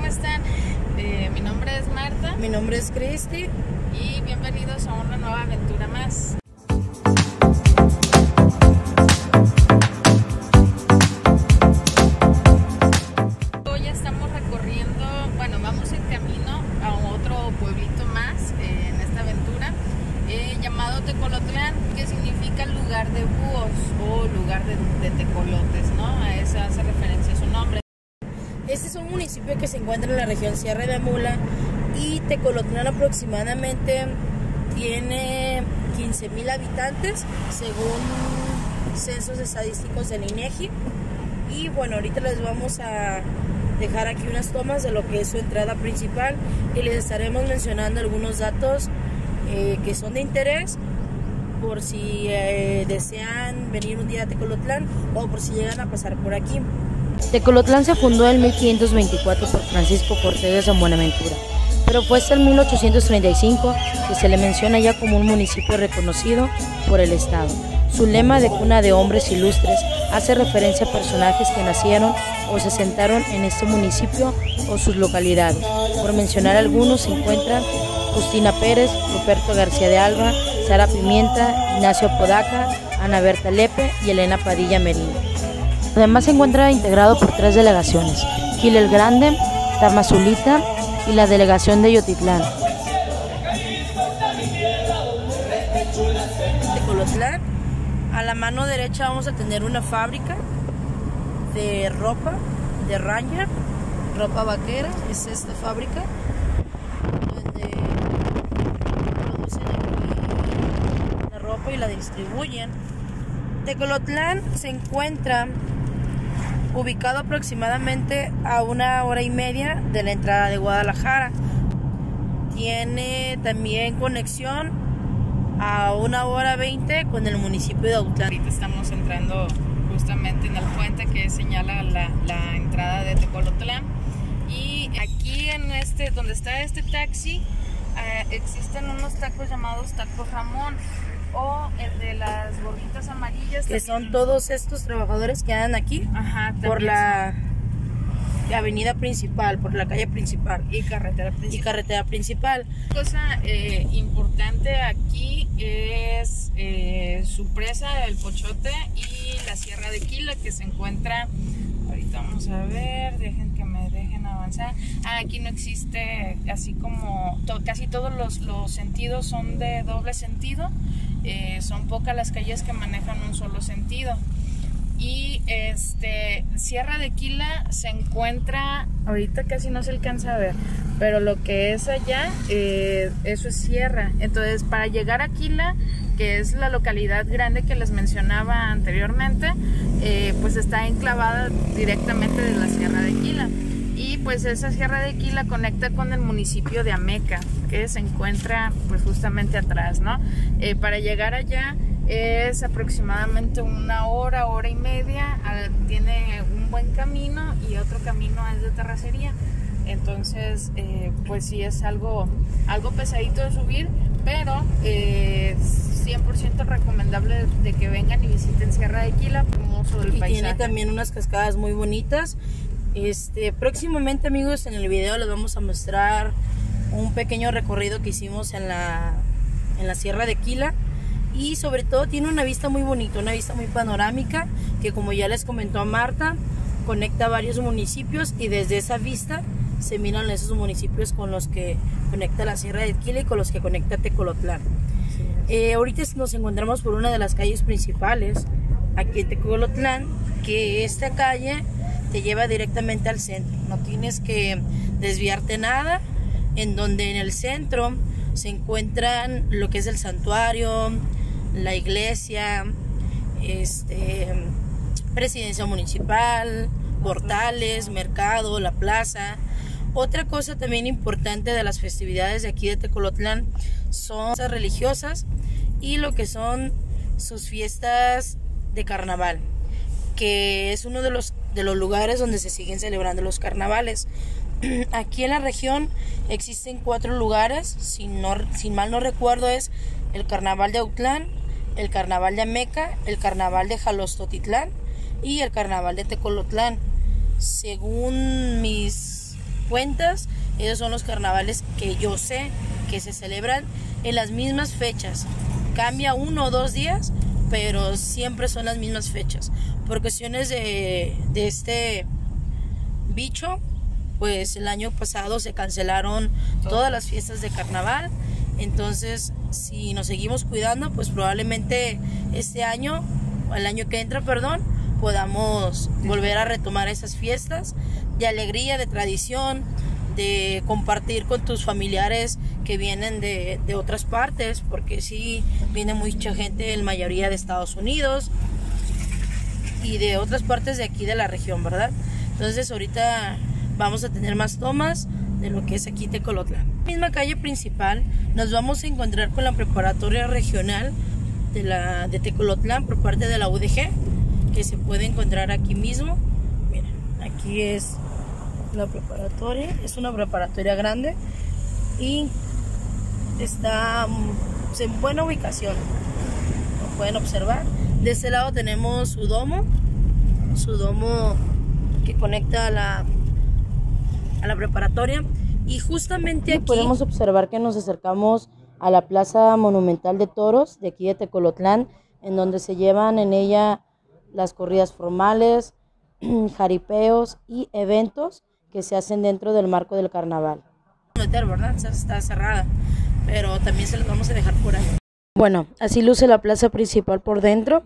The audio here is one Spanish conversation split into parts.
están? Mi nombre es Marta. Mi nombre es Cristi. Y bienvenidos a una nueva aventura más. Hoy estamos recorriendo, vamos en camino a otro pueblito más en esta aventura llamado Tecolotlán, que significa lugar de búhos o lugar de tecolotes, ¿no? A eso hace referencia su nombre. Este es un municipio que se encuentra en la región Sierra de Amula y Tecolotlán aproximadamente tiene 15,000 habitantes según censos estadísticos del INEGI. Y bueno, ahorita les vamos a dejar aquí unas tomas de lo que es su entrada principal y les estaremos mencionando algunos datos que son de interés por si desean venir un día a Tecolotlán o por si llegan a pasar por aquí. Tecolotlán se fundó en 1524 por Francisco Cortés de San Buenaventura, pero fue hasta el 1835 que se le menciona ya como un municipio reconocido por el Estado. Su lema de cuna de hombres ilustres hace referencia a personajes que nacieron o se asentaron en este municipio o sus localidades. Por mencionar algunos se encuentran Justina Pérez, Ruperto García de Alba, Sara Pimienta, Ignacio Apodaca, Ana Berta Lepe y Elena Padilla Merino. Además se encuentra integrado por 3 delegaciones: Gil el Grande, Tamazulita y la delegación de Yotitlán. Tecolotlán, a la mano derecha vamos a tener una fábrica de ropa, de Ranger, ropa vaquera. Es esta fábrica donde producen aquí la ropa y la distribuyen. Tecolotlán se encuentra ubicado aproximadamente a 1h30 de la entrada de Guadalajara. Tiene también conexión a 1h20 con el municipio de Autlán. Ahorita estamos entrando justamente en el puente que señala la entrada de Tecolotlán. Y aquí en donde está este taxi, existen unos tacos llamados tacos Ramón, o el de las gorditas amarillas, que son todos estos trabajadores que andan aquí. Ajá, por la avenida principal, por la calle principal y carretera principal. Cosa importante aquí es su presa, el Pochote, y la Sierra de Quila, que se encuentra, ahorita vamos a ver, dejen avanzar. Aquí no existe, así como casi todos los sentidos son de doble sentido. Son pocas las calles que manejan un solo sentido. Y Sierra de Quila se encuentra, ahorita casi no se alcanza a ver, pero lo que es allá, eso es sierra. Entonces, para llegar a Quila, que es la localidad grande que les mencionaba anteriormente, pues está enclavada directamente de la Sierra de Quila. Y pues esa Sierra de Quila conecta con el municipio de Ameca, que se encuentra pues justamente atrás, ¿no? Para llegar allá es aproximadamente 1 hora y media. Tiene un buen camino y otro camino es de terracería. Entonces pues sí es algo pesadito de subir, pero 100% recomendable de que vengan y visiten Sierra de Quila, hermoso del paisaje. Tiene también unas cascadas muy bonitas. Próximamente, amigos, en el video les vamos a mostrar un pequeño recorrido que hicimos en la Sierra de Quila, y sobre todo tiene una vista muy bonita, una vista muy panorámica, que como ya les comentó Marta, conecta varios municipios y desde esa vista se miran esos municipios con los que conecta la Sierra de Quila y con los que conecta Tecolotlán. Ahorita nos encontramos por una de las calles principales aquí en Tecolotlán, que esta calle te lleva directamente al centro, no tienes que desviarte nada, en donde en el centro se encuentran lo que es el santuario, la iglesia, presidencia municipal, portales, mercado, la plaza. Otra cosa también importante de las festividades de aquí de Tecolotlán son las religiosas y lo que son sus fiestas de carnaval, que es uno de los lugares donde se siguen celebrando los carnavales. Aquí en la región existen 4 lugares, sin mal no recuerdo, es el carnaval de Autlán, el carnaval de Ameca, el carnaval de Jalostotitlán y el carnaval de Tecolotlán. Según mis cuentas, esos son los carnavales que yo sé que se celebran en las mismas fechas. Cambia 1 o 2 días, pero siempre son las mismas fechas. Por cuestiones de este bicho, pues el año pasado se cancelaron todas las fiestas de carnaval. Entonces, si nos seguimos cuidando, pues probablemente este año, el año que entra, perdón, podamos volver a retomar esas fiestas de alegría, de tradición, de compartir con tus familiares que vienen de otras partes, porque sí viene mucha gente, en mayoría de Estados Unidos y de otras partes de aquí de la región, ¿verdad? Entonces ahorita vamos a tener más tomas de lo que es aquí Tecolotlán. En la misma calle principal nos vamos a encontrar con la preparatoria regional de Tecolotlán por parte de la UDG, que se puede encontrar aquí mismo. Miren, aquí es la preparatoria, es una preparatoria grande y está en buena ubicación, como pueden observar. De este lado tenemos su domo que conecta a la preparatoria, y justamente aquí podemos observar que nos acercamos a la Plaza Monumental de Toros de aquí de Tecolotlán, en donde se llevan en ella las corridas formales, jaripeos y eventos que se hacen dentro del marco del carnaval. ¿Verdad? Está cerrada, pero también se los vamos a dejar por ahí. Bueno, así luce la plaza principal por dentro.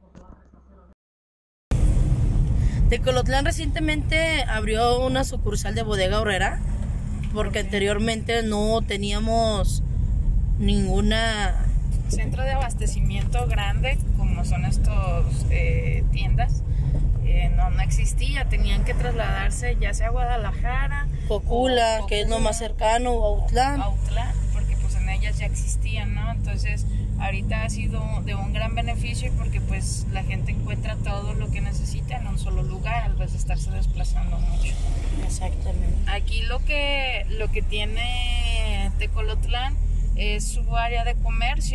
Tecolotlán recientemente abrió una sucursal de Bodega Aurrera, porque anteriormente no teníamos ninguna centro de abastecimiento grande como son estos tiendas. No existía, tenían que trasladarse ya sea a Guadalajara, Cocula, que es lo más cercano, o Autlán, porque pues en ellas ya existían, ¿no? Entonces ahorita ha sido de un gran beneficio, porque pues la gente encuentra todo lo que necesita en un solo lugar, al vez de estarse desplazando mucho. Exactamente. Aquí lo que tiene Tecolotlán es su área de comercio.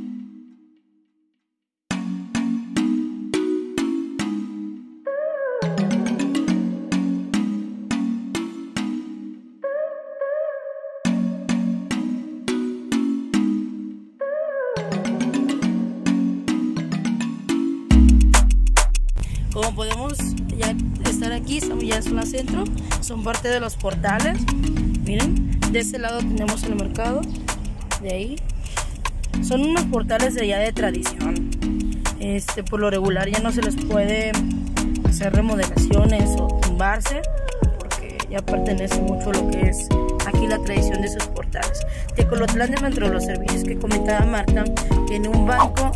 Como podemos ya estar aquí, estamos ya en zona centro, son parte de los portales. Miren, de este lado tenemos el mercado, de ahí. Son unos portales de ya de tradición. Por lo regular ya no se les puede hacer remodelaciones o tumbarse, porque ya pertenece mucho a lo que es aquí la tradición de esos portales. Tecolotlán, dentro de los servicios que comentaba Marta, tiene un banco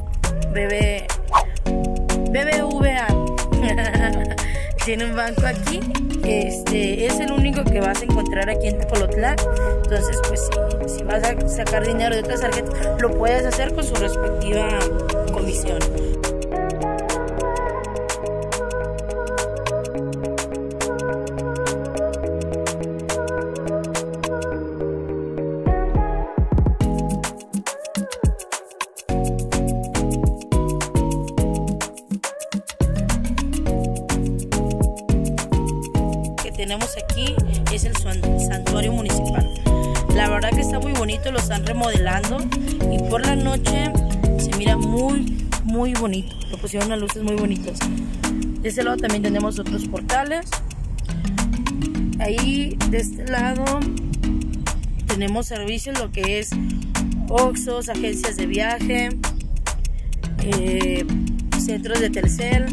BBVA. Tiene un banco aquí, es el único que vas a encontrar aquí en Tecolotlán. Entonces pues si vas a sacar dinero de otras tarjetas, lo puedes hacer con su respectiva comisión. Tenemos aquí es el santuario municipal. La verdad que está muy bonito, lo están remodelando y por la noche se mira muy bonito. Le pusieron unas luces muy bonitas. De este lado también tenemos otros portales. Ahí de este lado tenemos servicios, lo que es Oxxos, agencias de viaje, centros de Telcel.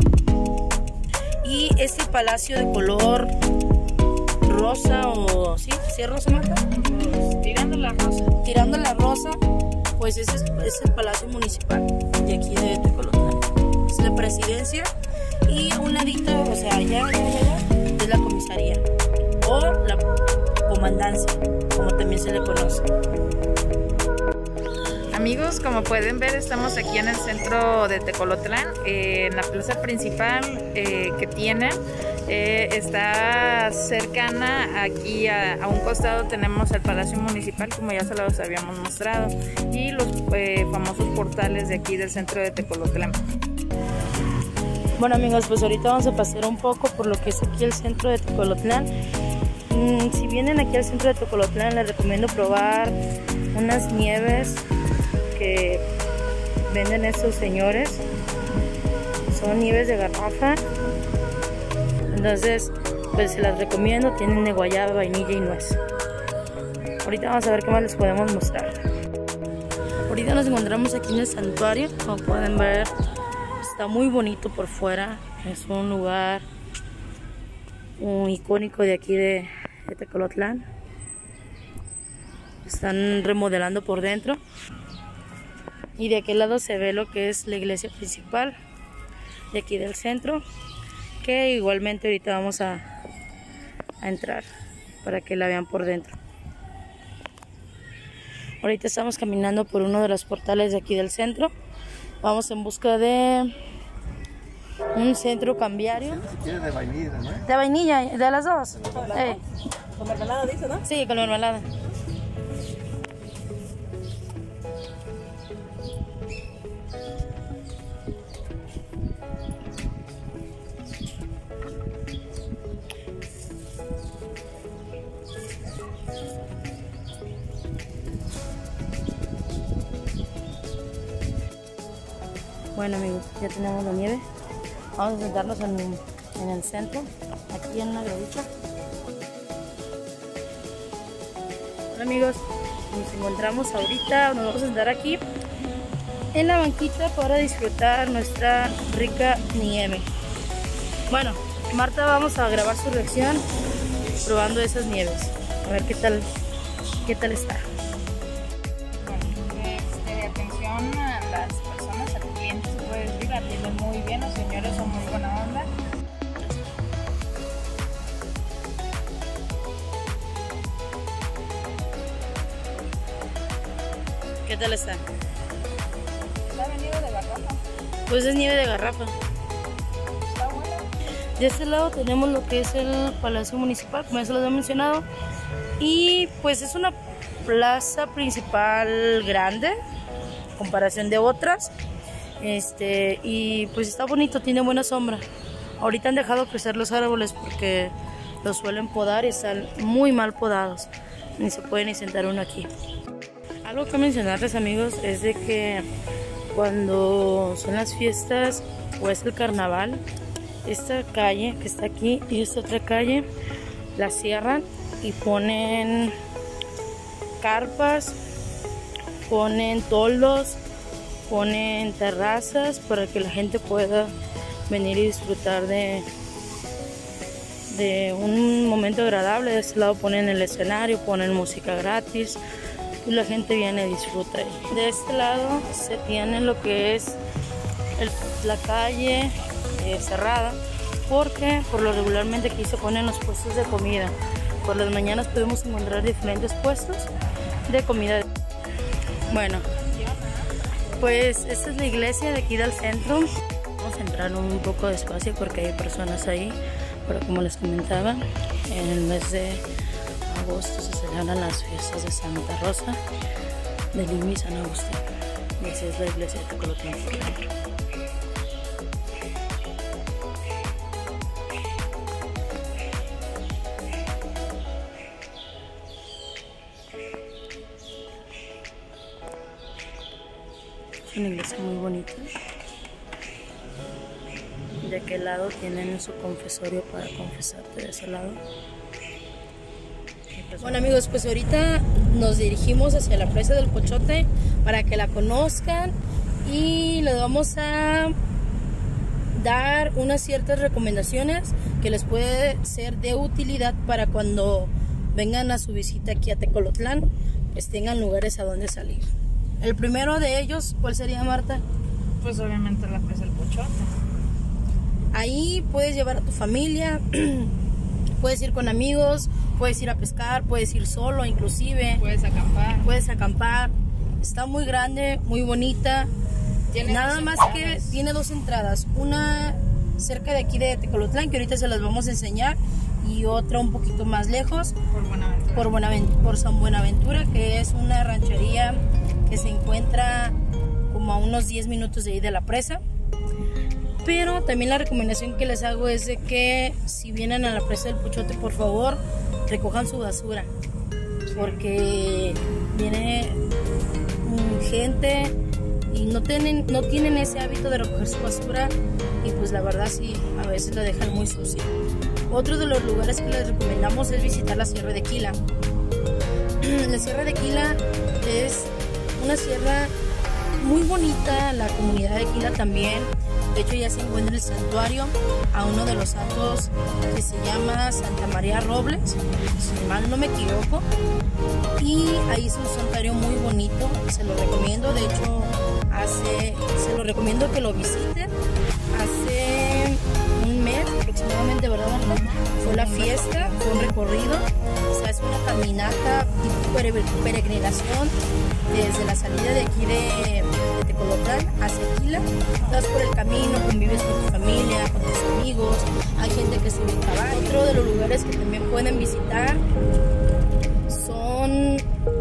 Y este palacio de color rosa, o sí es rosa, Marta, Tirando la rosa, pues ese es el palacio municipal de aquí de Tecolotlán. Es la presidencia, y a un ladito, o sea, allá es la comisaría o la comandancia, como también se le conoce. Amigos, como pueden ver, estamos aquí en el centro de Tecolotlán, en la plaza principal que tienen. Está cercana aquí a un costado tenemos el Palacio Municipal, como ya se los habíamos mostrado, y los famosos portales de aquí del centro de Tecolotlán. Bueno amigos, pues ahorita vamos a pasear un poco por lo que es aquí el centro de Tecolotlán. Si vienen aquí al centro de Tecolotlán, les recomiendo probar unas nieves que venden estos señores. Son nieves de garrafa. Entonces, pues se las recomiendo. Tienen de guayaba, vainilla y nuez. Ahorita vamos a ver qué más les podemos mostrar. Ahorita nos encontramos aquí en el santuario. Como pueden ver, está muy bonito por fuera. Es un lugar icónico de aquí de Tecolotlán. Están remodelando por dentro. Y de aquel lado se ve lo que es la iglesia principal de aquí del centro, que igualmente ahorita vamos a entrar para que la vean por dentro. Ahorita estamos caminando por uno de los portales de aquí del centro. Vamos en busca de un centro cambiario. Si quieres de vainilla, ¿no? De vainilla, de las dos. Con mermelada dice, ¿no? Sí, con mermelada. Bueno amigos, ya tenemos la nieve. Vamos a sentarnos en el centro, aquí en una gradita. Hola amigos, nos encontramos ahorita, nos vamos a sentar aquí en la banquita para disfrutar nuestra rica nieve. Bueno, Marta vamos a grabar su reacción probando esas nieves. A ver qué tal está. Atención a las personas, a los clientes, se puede decir, atienden muy bien, los señores son muy buena onda. ¿Qué tal está? Está venido de garrafa. Pues es nieve de garrafa. Está bueno. De este lado tenemos lo que es el Palacio Municipal, como ya se los he mencionado. Y pues es una plaza principal grande, en comparación de otras. Y pues está bonito, tiene buena sombra. Ahorita han dejado crecer los árboles porque los suelen podar y están muy mal podados. Ni se puede ni sentar uno aquí. Algo que mencionarles amigos es de que cuando son las fiestas o es el carnaval, esta calle que está aquí y esta otra calle la cierran y ponen carpas, ponen toldos, ponen terrazas para que la gente pueda venir y disfrutar de un momento agradable. De este lado ponen el escenario, ponen música gratis y la gente viene y disfruta. De este lado se tiene lo que es la calle cerrada, porque por lo regularmente aquí se ponen los puestos de comida. Por las mañanas podemos encontrar diferentes puestos de comida. Bueno, pues esta es la iglesia de aquí del centro. Vamos a entrar un poco despacio porque hay personas ahí, pero como les comentaba, en el mes de agosto se celebran las fiestas de Santa Rosa, de Lima y San Agustín. Y esa es la iglesia de Tecolotlán por dentro. Es una iglesia muy bonita. De aquel lado tienen su confesorio para confesarte, de ese lado. Bueno amigos, pues ahorita nos dirigimos hacia la presa del Pochote para que la conozcan y les vamos a dar unas ciertas recomendaciones que les puede ser de utilidad para cuando vengan a su visita aquí a Tecolotlán, pues tengan lugares a donde salir. El primero de ellos, ¿cuál sería, Marta? Pues obviamente la presa del Pochote. Ahí puedes llevar a tu familia, puedes ir con amigos, puedes ir a pescar, puedes ir solo inclusive. Puedes acampar. Puedes acampar. Está muy grande, muy bonita. Nada más que tiene dos entradas. Una cerca de aquí de Tecolotlán, que ahorita se las vamos a enseñar, y otra un poquito más lejos. Por San Buenaventura, que es una ranchería que se encuentra como a unos 10 minutos de ahí de la presa. Pero también la recomendación que les hago es de que si vienen a la presa del Pochote, por favor, recojan su basura, porque viene gente y no tienen ese hábito de recoger su basura, y pues la verdad sí, a veces la dejan muy sucia. Otro de los lugares que les recomendamos es visitar la Sierra de Quila. La Sierra de Quila es una sierra muy bonita, la comunidad de Quila también. De hecho ya se encuentra el santuario a uno de los santos que se llama Santa María Robles, si mal no me equivoco, y ahí es un santuario muy bonito, se lo recomiendo. De hecho se lo recomiendo que lo visiten. Hace un mes aproximadamente, ¿verdad, Marta? Fue la fiesta, fue un recorrido, se hace una caminata tipo peregrinación desde la salida de aquí de Tecolotlán hacia Quila. Estás por el camino, convives con tu familia, con tus amigos, hay gente que sube en caballo. Otro de los lugares que también pueden visitar son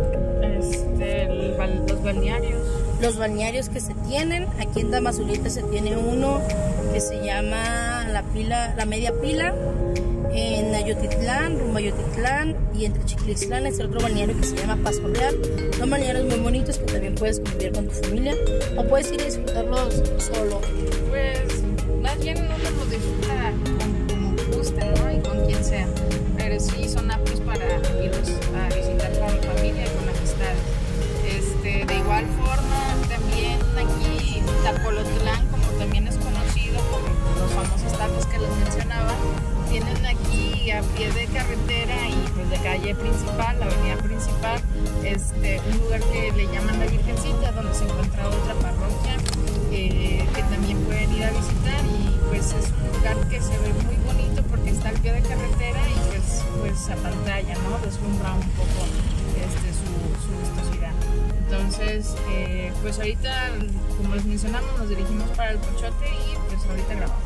los balnearios. Los balnearios que se tienen. Aquí en Tamazulita se tiene uno que se llama la Media Pila. En Ayotitlán, rumbo a Ayotitlán, y entre Chiquilixtlán es otro balneario que se llama Paso Real. Son balnearios muy bonitos que también puedes convivir con tu familia o puedes ir a disfrutarlos solo. Pues más bien uno lo disfruta como guste, ¿no? Y con quien sea. Pero sí son aptos para irlos a visitar con familia y con amistades. De igual forma, también aquí Tapolotlán, como también es conocido por los famosos tacos que les mencionaba, tienen aquí a pie de carretera y pues de calle principal, la avenida principal, un lugar que le llaman La Virgencita, donde se encuentra otra parroquia que también pueden ir a visitar, y pues es un lugar que se ve muy bonito porque está al pie de carretera y pues a pantalla, ¿no? Deslumbra un poco su vistosidad. Entonces, pues ahorita, como les mencionamos, nos dirigimos para el Pochote y pues ahorita grabamos.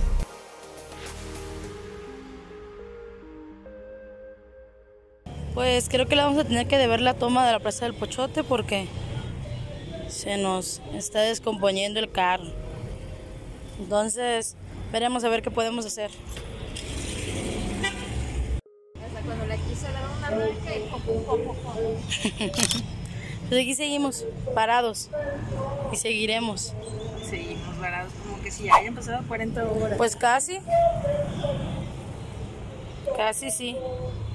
Pues creo que le vamos a tener que deber la toma de la Plaza del Pochote porque se nos está descomponiendo el carro. Entonces veremos a ver qué podemos hacer. Hasta cuando le quise dar una arranca y Pues aquí seguimos parados y seguiremos. Seguimos parados como que si ya hayan pasado 40 horas. Pues casi sí.